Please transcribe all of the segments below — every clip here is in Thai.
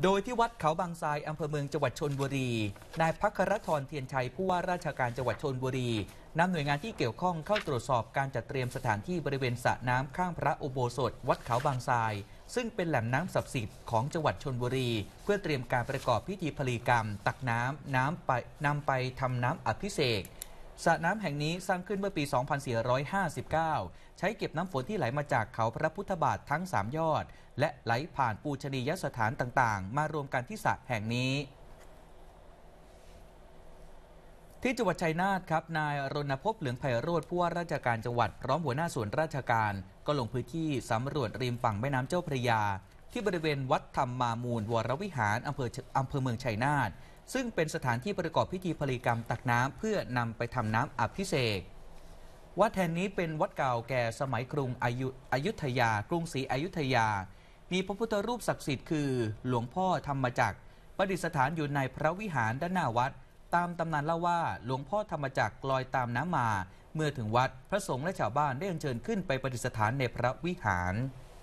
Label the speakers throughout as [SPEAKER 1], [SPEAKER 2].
[SPEAKER 1] โดยที่วัดเขาบางทรายอำเภอเมืองจังหวัดชลบุรีนายภัครธรเทียนชัยผู้ว่าราชการจังหวัดชลบุรีนำหน่วยงานที่เกี่ยวข้องเข้าตรวจสอบการจัดเตรียมสถานที่บริเวณสระน้ำข้างพระอุโบสถวัดเขาบางทรายซึ่งเป็นแหล่งน้ำศักดิ์สิทธิ์ของจังหวัดชลบุรีเพื่อเตรียมการประกอบพิธีพลีกรรมตักนำไปทำน้ำอภิเษกสระน้ำแห่งนี้สร้างขึ้นเมื่อปี 2459 ใช้เก็บน้ำฝนที่ไหลมาจากเขาพระพุทธบาททั้ง3ยอดและไหลผ่านปูชนียสถานต่างๆมารวมกันที่สระแห่งนี้ที่จังหวัดชัยนาทครับนายรณภพเหลืองไพโรจน์ผู้ว่าราชการจังหวัดพร้อมหัวหน้าส่วนราชการก็ลงพื้นที่สำรวจริมฝั่งแม่น้ำเจ้าพระยาที่บริเวณวัดธรรมามูลวรวิหารอำเภอเมืองชัยนาทซึ่งเป็นสถานที่ประกอบพิธีพลีกรรมตักน้ำเพื่อนำไปทำน้ำอภิเษกวัดแห่งนี้เป็นวัดเก่าแก่สมัยกรุงอยุธยากรุงศรีอยุธยามีพระพุทธรูปศักดิ์สิทธิ์คือหลวงพ่อธรรมจักรประดิษฐานอยู่ในพระวิหารด้านหน้าวัดตามตำนานเล่าว่าหลวงพ่อธรรมจักรลอยตามน้ำมาเมื่อถึงวัดพระสงฆ์และชาวบ้านได้อัญเชิญขึ้นไปประดิษฐานในพระวิหาร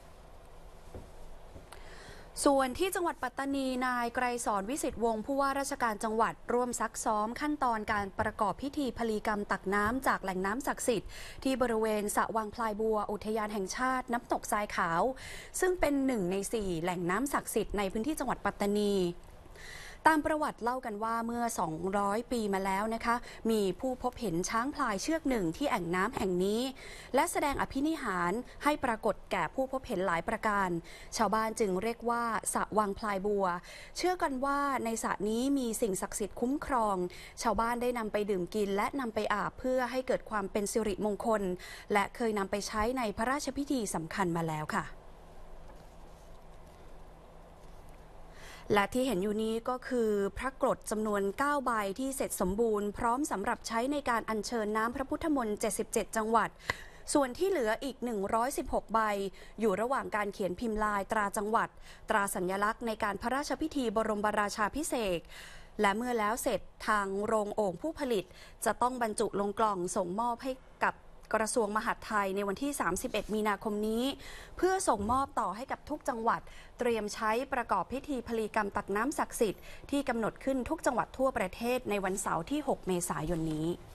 [SPEAKER 2] ส่วนที่จังหวัดปัตตานีนายไกรสอนวิสิทธิ์วงศ์ผู้ว่าราชการจังหวัดร่วมซักซ้อมขั้นตอนการประกอบพิธีพลีกรรมตักน้ำจากแหล่งน้ำศักดิ์สิทธิ์ที่บริเวณสระวังพลายบัวอุทยานแห่งชาติน้ำตกทรายขาวซึ่งเป็น1 ใน 4แหล่งน้ำศักดิ์สิทธิ์ในพื้นที่จังหวัดปัตตานีตามประวัติเล่ากันว่าเมื่อ200 ปีมาแล้วนะคะมีผู้พบเห็นช้างพลายเชือกหนึ่งที่แอ่งน้ำแห่งนี้และแสดงอภินิหารให้ปรากฏแก่ผู้พบเห็นหลายประการชาวบ้านจึงเรียกว่าสระวังพลายบัวเชื่อกันว่าในสระนี้มีสิ่งศักดิ์สิทธิ์คุ้มครองชาวบ้านได้นำไปดื่มกินและนำไปอาบเพื่อให้เกิดความเป็นสิริมงคลและเคยนำไปใช้ในพระราชพิธีสำคัญมาแล้วค่ะและที่เห็นอยู่นี้ก็คือพระกรดจำนวน9 ใบที่เสร็จสมบูรณ์พร้อมสำหรับใช้ในการอัญเชิญน้ำพระพุทธมนต์77 จังหวัดส่วนที่เหลืออีก116 ใบอยู่ระหว่างการเขียนพิมพ์ลายตราจังหวัดตราสัญลักษณ์ในการพระราชพิธีบรมราชาภิเษกและเมื่อแล้วเสร็จทางโรงโอ่งผู้ผลิตจะต้องบรรจุลงกล่องส่งมอบให้กับกระทรวงมหาดไทยในวันที่ 31 มีนาคมนี้เพื่อส่งมอบต่อให้กับทุกจังหวัดเตรียมใช้ประกอบพิธีพลีกรรมตักน้ำศักดิ์สิทธิ์ที่กำหนดขึ้นทุกจังหวัดทั่วประเทศในวันเสาร์ที่ 6 เมษายนนี้